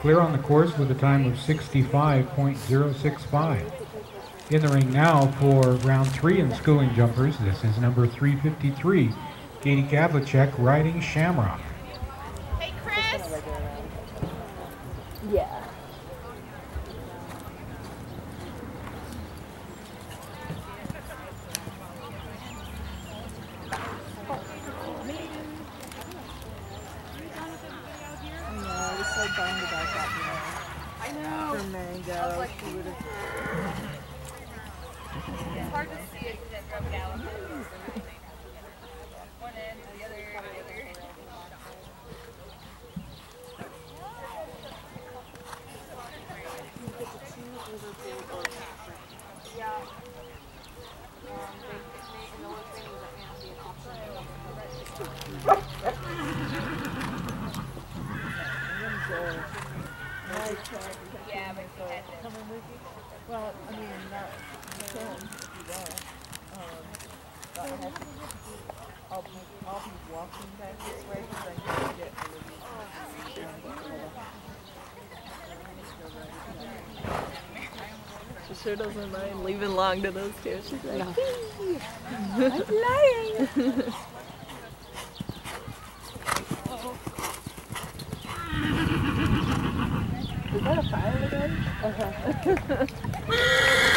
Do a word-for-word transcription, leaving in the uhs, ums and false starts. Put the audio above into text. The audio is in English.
Clear on the course with a time of sixty-five point zero six five. In the ring now for round three in schooling jumpers, this is number three fifty-three, Katie Kavlicek, riding Shamrock. Hey, Chris! Yeah. I know. For mango. Like, it's hard to see it because it broke down. One end, the other, the other. Yeah. Um, they, they, and the only thing is that may not be an option. Yeah, but you had to. Well, I mean, not you can if you want. Um, but I have to, I'll be, I'll be walking back this way because I need to get She sure doesn't mind leaving long to those two. She's like, no. I'm lying. Is that a fire again? Uh-huh.